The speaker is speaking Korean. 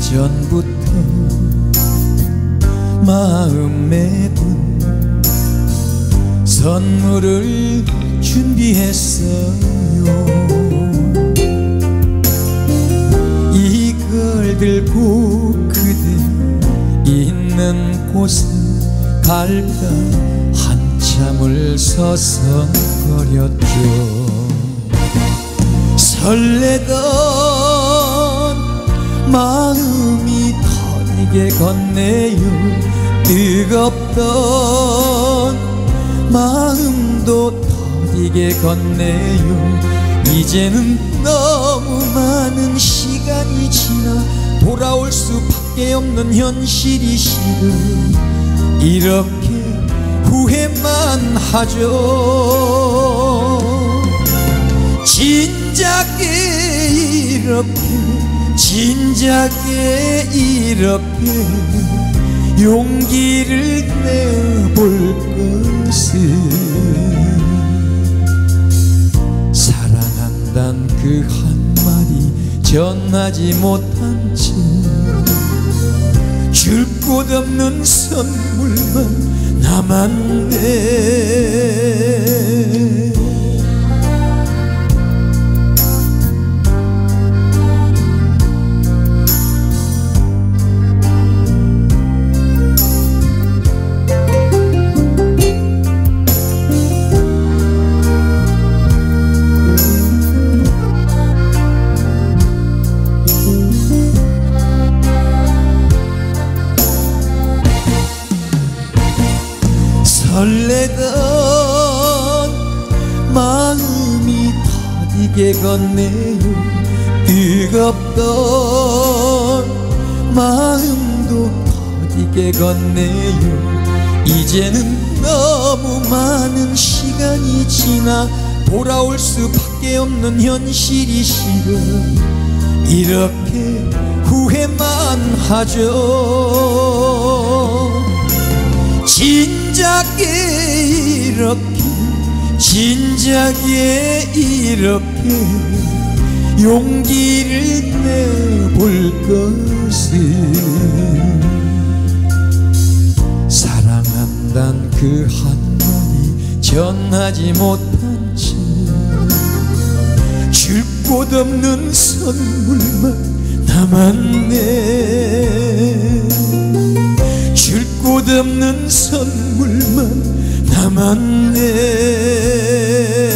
예전부터 마음에 둔 선물을 준비했어요. 이걸 들고 그대 있는 곳에 갈까 한참을 서성거렸죠. 설레던 마음이 터지게 걷네요. 뜨겁던 마음도 터지게 걷네요. 이제는 너무 많은 시간이 지나 돌아올 수밖에 없는 현실이 싫어 이렇게 후회만 하죠. 진작에 이렇게 용기를 내볼 것을 사랑한단 그 한마디 전하지 못한 채 줄 곳 없는 선물만 남았네. 설레던 마음이 터지게 걷네요. 뜨겁던 마음도 터지게 걷네요. 이제는 너무 많은 시간이 지나 돌아올 수밖에 없는 현실이 싫어 이렇게 후회만 하죠. 진작에 이렇게 용기를 내볼 것을 사랑한단 그 한마디 전하지 못한 채 줄 곳 없는 선물만 남았네. 줄 곳 없는 선물만 남았네.